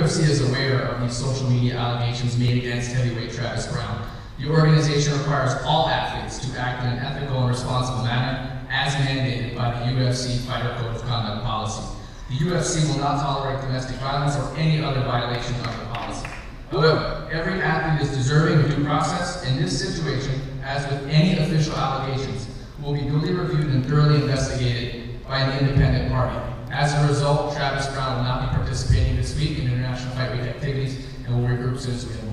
UFC is aware of these social media allegations made against heavyweight Travis Browne. The organization requires all athletes to act in an ethical and responsible manner as mandated by the UFC Fighter Code of Conduct policy. The UFC will not tolerate domestic violence or any other violation of the policy. However, every athlete is deserving of due process, and this situation, as with any official allegations, will be duly reviewed and thoroughly investigated by an independent party. As a result, Travis Browne will not be participating this week in International Fight Week activities and will regroup soon as we have